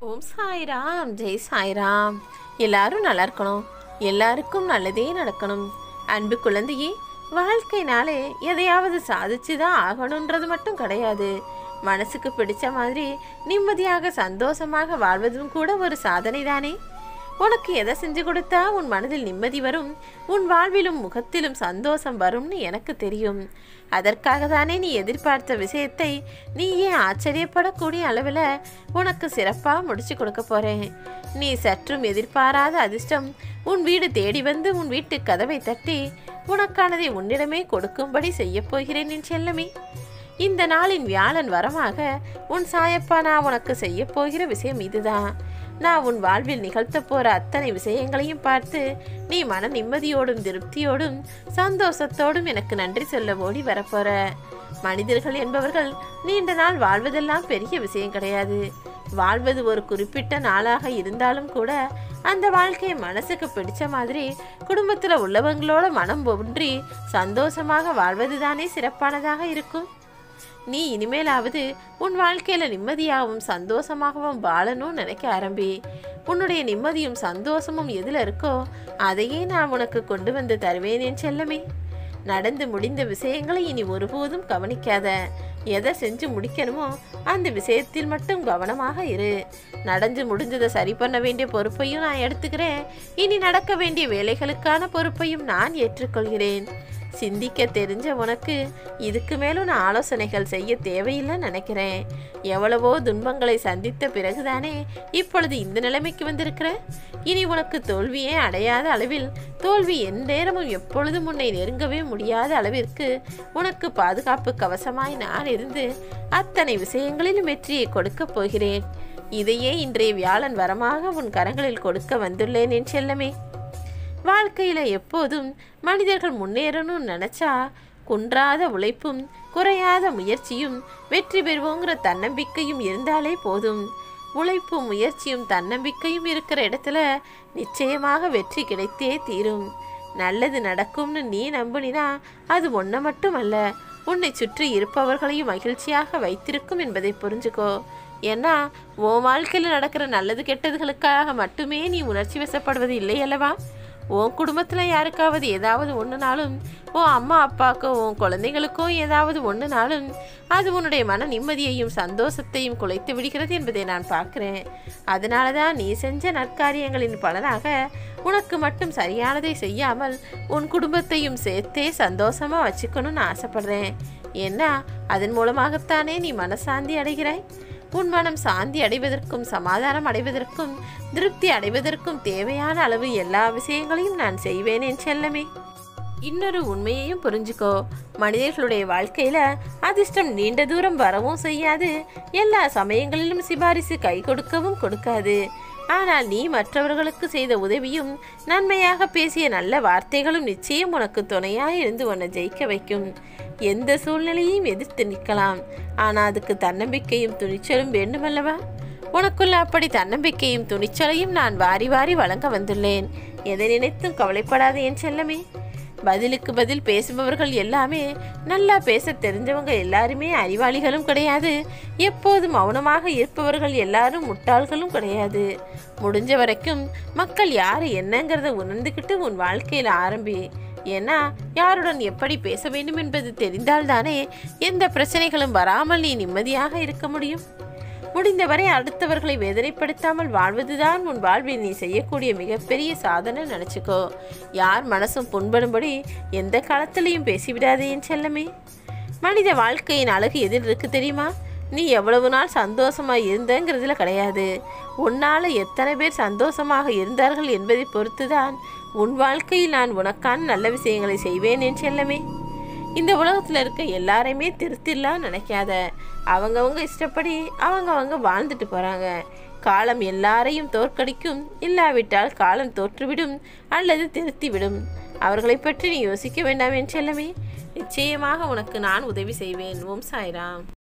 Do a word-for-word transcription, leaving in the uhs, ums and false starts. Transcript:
ஓம் சாய்ராம், ஜெய் சாய்ராம். எல்லாரும் நல்லா இருக்கணும், எல்லாருக்கும் நல்லதே நடக்கணும். அன்பு குழந்தையே, வாழ்க்கைனாலே எதையாவது சாதிச்சு தான் ஆகணுன்றது மட்டும் கிடையாது. மனசுக்கு பிடிச்ச மாதிரி நிம்மதியாக சந்தோஷமாக வாழ்வதும் கூட ஒரு சாதனை தானே. உனக்கு எதை செஞ்சு கொடுத்தா உன் மனதில் நிம்மதி வரும், உன் வாழ்விலும் முகத்திலும் சந்தோஷம் வரும்னு எனக்கு தெரியும். அதற்காக தானே நீ எதிர்பார்த்த விஷயத்தை நீ ஏன் ஆச்சரியப்படக்கூடிய அளவில் உனக்கு சிறப்பாக முடிச்சு கொடுக்க போகிறேன். நீ சற்றும் எதிர்பாராத அதிர்ஷ்டம் உன் வீடு தேடி வந்து உன் வீட்டு கதவை தட்டி உனக்கானதை உன்னிடமே கொடுக்கும்படி செய்ய போகிறேன் என் செல்லமே. இந்த நாளின் வியாழன் வரமாக உன் சாயப்பா நான் உனக்கு செய்ய போகிற விஷயம் இதுதான். நான் உன் வாழ்வில் நிகழ்த்த போற அத்தனை விஷயங்களையும் பார்த்து நீ மன நிம்மதியோடும் திருப்தியோடும் சந்தோஷத்தோடும் எனக்கு நன்றி சொல்ல ஓடி வரப்போற. மனிதர்கள் என்பவர்கள் நீண்ட நாள் வாழ்வதெல்லாம் பெரிய விஷயம் கிடையாது. வாழ்வது ஒரு குறிப்பிட்ட நாளாக இருந்தாலும் கூட அந்த வாழ்க்கையை மனசுக்கு பிடிச்ச மாதிரி குடும்பத்துல உள்ளவங்களோட மனம் ஒன்றி சந்தோஷமாக வாழ்வது தானே சிறப்பானதாக இருக்கும். நீ இனிமேலாவது உன் வாழ்க்கையில நிம்மதியாகவும் சந்தோஷமாகவும் வாழணும்னு நினைக்க ஆரம்பி. உன்னுடைய நிம்மதியும் சந்தோஷமும் எதுல இருக்கோ அதையே நான் உனக்கு கொண்டு வந்து தருவேன் என் செல்லமே. நடந்து முடிந்த விஷயங்களை இனி ஒருபோதும் கவனிக்காத. எதை செஞ்சு முடிக்கணுமோ அந்த விஷயத்தில் மட்டும் கவனமாக இரு. நடந்து முடிஞ்சதை சரி பண்ண வேண்டிய பொறுப்பையும் நான் எடுத்துக்கிறேன். இனி நடக்க வேண்டிய வேலைகளுக்கான பொறுப்பையும் நான் ஏற்றுக்கொள்கிறேன். சிந்திக்க தெரிஞ்ச உனக்கு இதுக்கு மேலும் நான் ஆலோசனைகள் செய்ய தேவையில்லைன்னு நினைக்கிறேன். எவ்வளவோ துன்பங்களை சந்தித்த பிறகுதானே இப்பொழுது இந்த நிலைமைக்கு வந்திருக்கிற. இனி உனக்கு தோல்வியே அடையாத அளவில், தோல்வி எந்நேரமும் எப்பொழுதும் உன்னை நெருங்கவே முடியாத அளவிற்கு உனக்கு பாதுகாப்பு கவசமாய் நான் இருந்து அத்தனை விஷயங்களிலும் வெற்றியை கொடுக்க போகிறேன். இதையே இன்றைய வியாழன் வரமாக உன் கரங்களில் கொடுக்க வந்துள்ளேன் என் செல்லமே. வாழ்க்கையில எப்போதும் மனிதர்கள் முன்னேறணும்னு நினைச்சா குன்றாத உழைப்பும் குறையாத முயற்சியும் வெற்றி பெறுவோங்கிற தன்னம்பிக்கையும் இருந்தாலே போதும். உழைப்பும் முயற்சியும் தன்னம்பிக்கையும் இருக்கிற இடத்துல நிச்சயமாக வெற்றி கிடைத்தே தீரும். நல்லது நடக்கும்னு நீ நம்பினா அது ஒன்றை மட்டுமல்ல, உன்னை சுற்றி இருப்பவர்களையும் மகிழ்ச்சியாக வைத்திருக்கும் என்பதை புரிஞ்சுக்கோ. ஏன்னா உன் வாழ்க்கையில் நடக்கிற நல்லது கெட்டதுகளுக்காக மட்டுமே நீ உணர்ச்சி வசப்படுவது இல்லை அல்லவா. உன் குடும்பத்தில் யாருக்காவது ஏதாவது ஒன்றுனாலும், உன் அம்மா அப்பாக்கோ உன் குழந்தைகளுக்கோ ஏதாவது ஒன்றுனாலும் அது உன்னுடைய மன நிம்மதியையும் சந்தோஷத்தையும் குலைத்து விடுகிறது என்பதை நான் பார்க்குறேன். அதனால தான் நீ செஞ்ச நற்காரியங்களின் பலனாக உனக்கு மட்டும் சரியானதை செய்யாமல் உன் குடும்பத்தையும் சேர்த்தே சந்தோஷமாக வச்சுக்கணும்னு ஆசைப்படுறேன். ஏன்னா அதன் மூலமாகத்தானே நீ மனசாந்தி அடைகிறாய். உன் மனம் சாந்தி அடைவதற்கும் சமாதானம் அடைவதற்கும் திருப்தி அடைவதற்கும் தேவையான அளவு எல்லா விஷயங்களையும் நான் செய்வேன் என் செல்லமே. இன்னொரு உண்மையையும் புரிஞ்சுக்கோ. மனிதர்களுடைய வாழ்க்கையில அதிர்ஷ்டம் நீண்ட தூரம் வரவும் செய்யாது, எல்லா சமயங்களிலும் சிபாரிசு கை கொடுக்கவும் கொடுக்காது. ஆனால் நீ மற்றவர்களுக்கு செய்த உதவியும் நன்மையாக பேசிய நல்ல வார்த்தைகளும் நிச்சயம் உனக்கு துணையாய் இருந்து உன்னை ஜெயிக்க வைக்கும். எந்த சூழ்நிலையும் எதிர்த்து நிற்கலாம், ஆனால் அதுக்கு தன்னம்பிக்கையும் துணிச்சலும் வேண்டுமல்லவா. உனக்குள்ள அப்படி தன்னம்பிக்கையும் துணிச்சலையும் நான் வாரி வாரி வழங்க வந்துள்ளேன். எதை நினைத்தும் கவலைப்படாத என் செல்லமே. பதிலுக்கு பதில் பேசுபவர்கள் எல்லாமே நல்லா பேச தெரிஞ்சவங்க எல்லாருமே அறிவாளிகளும் கிடையாது. எப்போது மௌனமாக இருப்பவர்கள் எல்லாரும் முட்டாள்களும் கிடையாது. முடிஞ்ச வரைக்கும் மக்கள் யாரு என்னங்கிறத உணர்ந்துக்கிட்டு உன் வாழ்க்கையில் ஆரம்பி. ஏன்னா யாருடன் எப்படி பேச வேண்டும் என்பது தெரிந்தால்தானே எந்த பிரச்சனைகளும் வராமல் நீ நிம்மதியாக இருக்க முடியும். முடிந்தவரை அடுத்தவர்களை வேதனைப்படுத்தாமல் வாழ்வதுதான் உன் வாழ்வில் நீ செய்யக்கூடிய மிகப்பெரிய சாதனை நினச்சிக்கோ. யார் மனசும் புண்படும்படி எந்த காலத்திலையும் பேசிவிடாதே என் செல்லமே. மனித வாழ்க்கையின் அழகு எதில் இருக்கு தெரியுமா? நீ எவ்வளவு நாள் சந்தோஷமாக இருந்தங்கிறதுல கிடையாது, உன்னால் எத்தனை பேர் சந்தோஷமாக இருந்தார்கள் என்பதை பொறுத்துதான் உன் வாழ்க்கையில் நான் உனக்கான நல்ல விஷயங்களை செய்வேன் என் செல்லமே. இந்த உலகத்தில் இருக்க எல்லாரையுமே திருத்திடலாம் நினைக்காத. அவங்கவங்க இஷ்டப்படி அவங்கவங்க வாழ்ந்துட்டு போகிறாங்க. காலம் எல்லாரையும் தோற்கடிக்கும், இல்லாவிட்டால் காலம் தோற்றுவிடும் அல்லது திருத்திவிடும். அவர்களை பற்றி நீ யோசிக்க வேண்டாம் என் செல்லமே. நிச்சயமாக உனக்கு நான் உதவி செய்வேன். ஓம் சாய்ராம்.